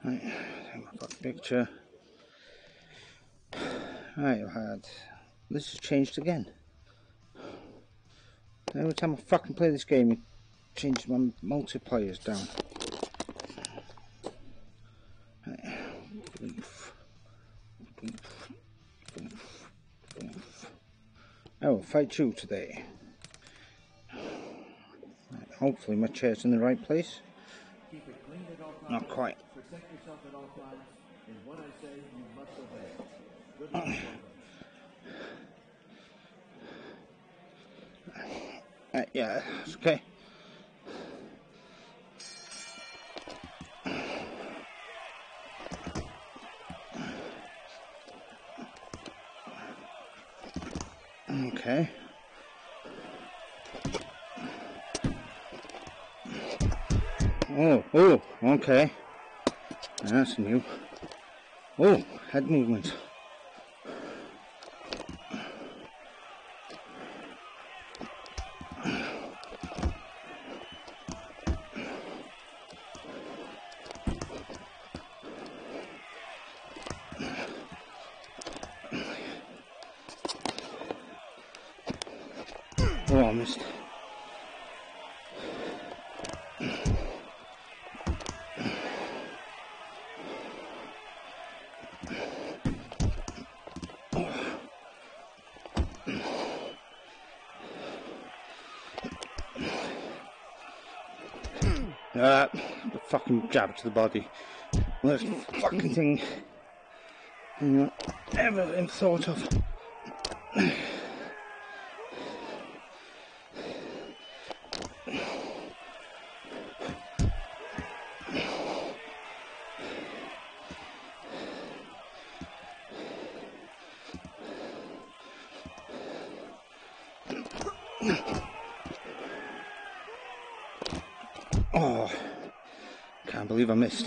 Right, take my fucking picture. Right, I've had. This has changed again. Every time I fucking play this game, it changes my multipliers down. Right. I will fight you today. Right, hopefully my chair's in the right place. Keep it clean at all times. Not quite. Protect yourself at all times. And what I say, you must obey. Good luck, Walter. Yeah, it's okay. Okay. Oh, okay. That's new. Oh, head movement. Oh, I missed. The fucking jab to the body. Worst fucking thing I've ever been thought of. Oh, can't believe I missed.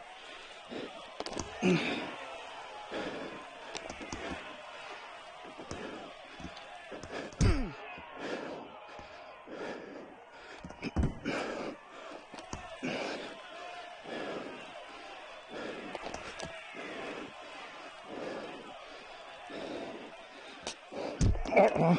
Oh.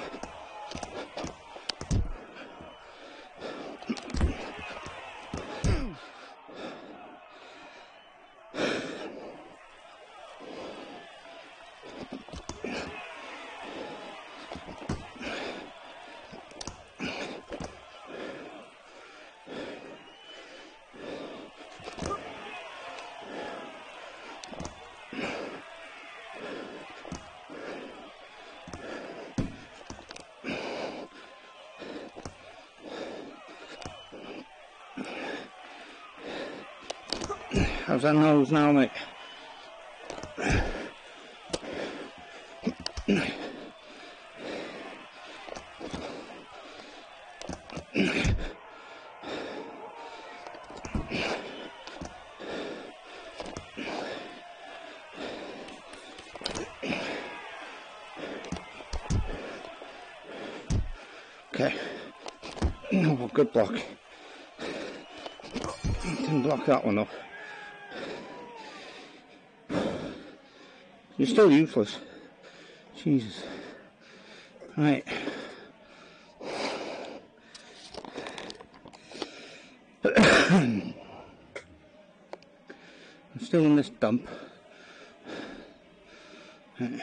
How's that nose now, mate? Okay. Oh, good block. Didn't block that one though. You're still useless. Jesus. Right. I'm still in this dump. Right.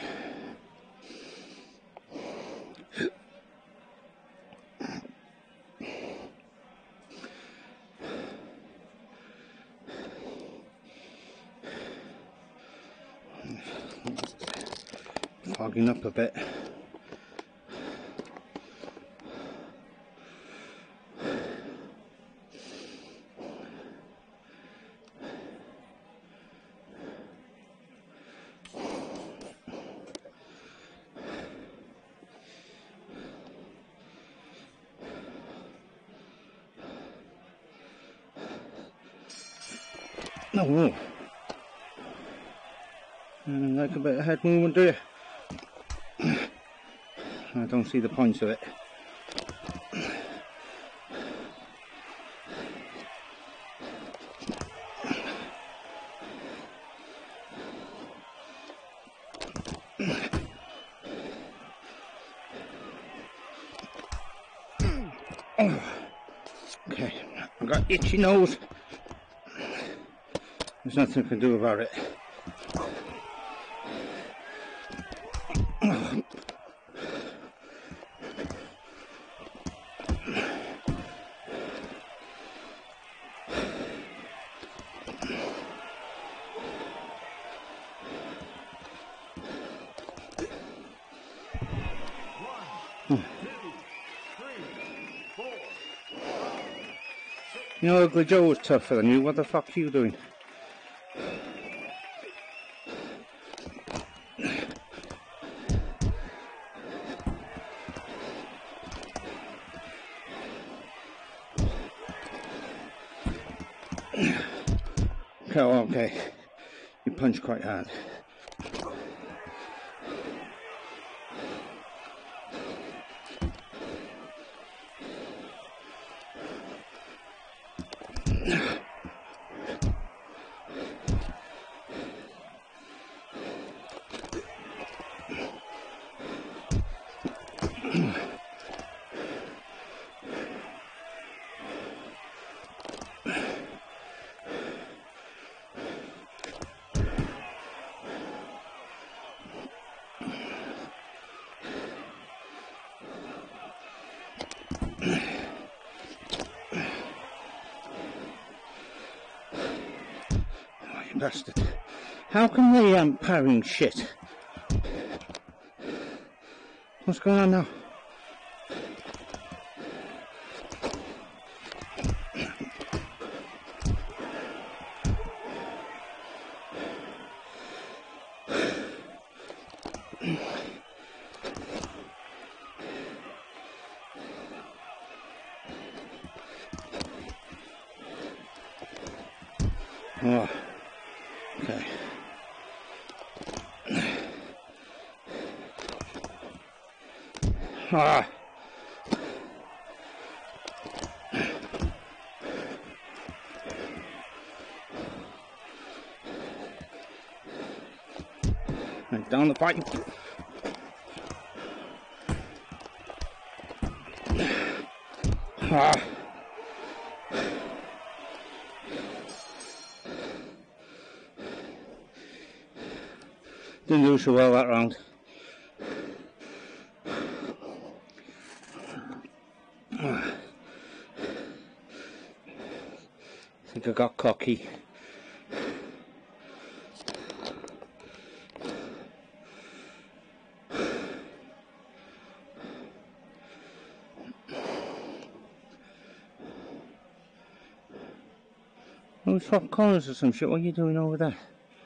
Fogging up a bit. No. Like a bit of head movement, do you? I don't see the points of it. Okay, I've got itchy nose. There's nothing I can do about it. You know, Ugly Joe was tougher than you. What the fuck are you doing? Oh, okay. You punch quite hard. Bastard. How come they parrying shit? What's going on now? Oh. Okay. Ah. Right, down the pipe. Ah. Didn't do so well that round. I think I got cocky. Oh, swap corners or some shit. What are you doing over there?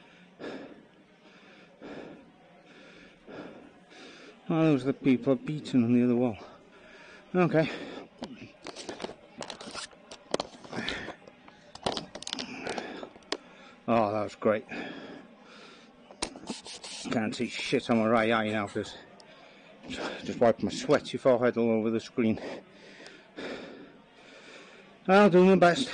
Oh, those are the people beating on the other wall. Okay. Oh, that was great. Can't see shit on my right eye now because just wiped my sweaty forehead all over the screen. I'll do my best.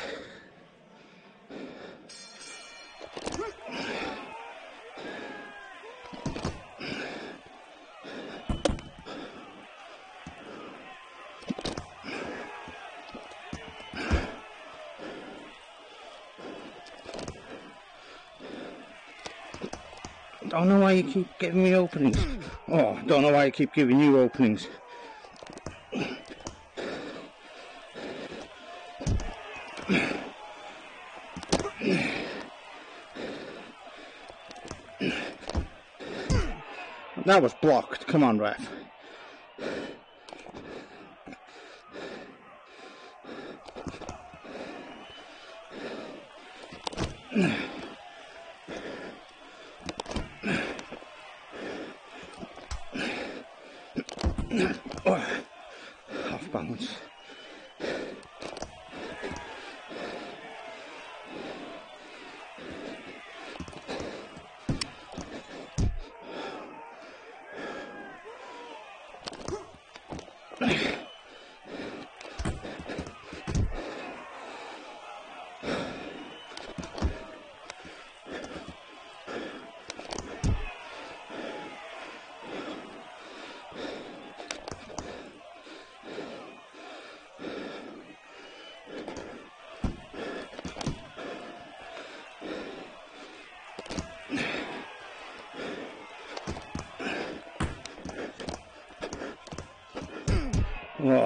Don't know why you keep giving me openings. Oh, don't know why I keep giving you openings. That was blocked. Come on, ref. Oh, off balance.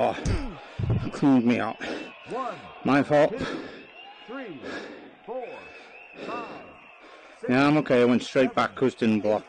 Oh, cleaned me out. 1, My fault. 2, 3, 4, 5, 6. Yeah, I'm okay. I went straight back because didn't block.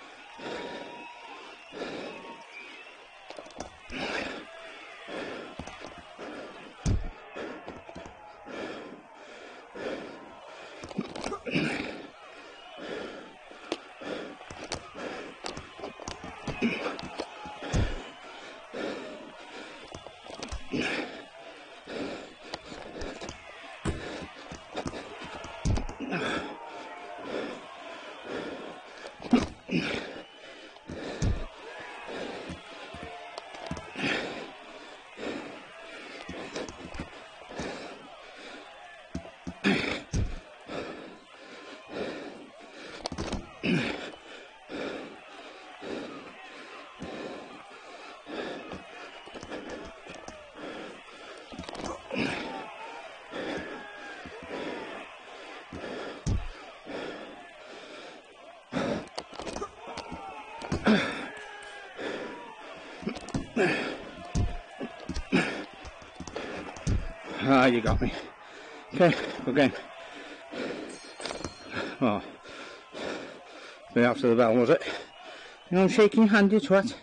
Ah, you got me. Okay, good game. Oh, be after the bell, was it? You know, I'm shaking your hand, you twat.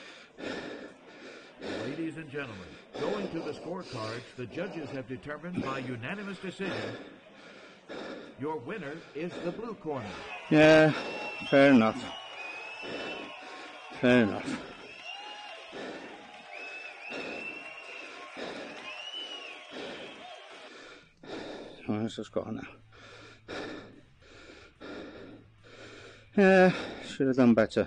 Ladies and gentlemen, going to the scorecards, the judges have determined by unanimous decision your winner is the blue corner. Yeah, fair enough. Fair enough. Let's just go on now. Yeah, should have done better.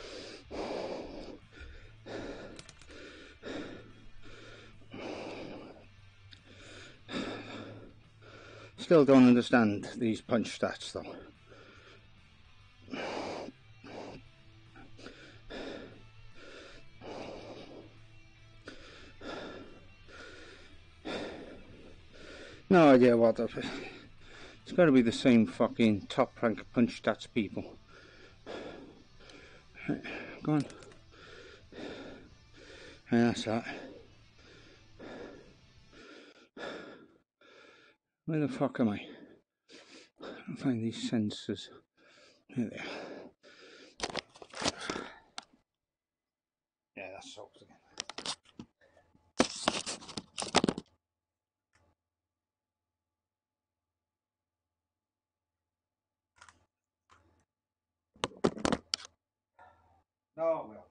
Still don't understand these punch stats though. No idea what the... It's got to be the same fucking top rank punch stats people. Right, go on. And that's that. Where the fuck am I? I can't find these sensors. There they are. Yeah, that's soaked again. Oh well.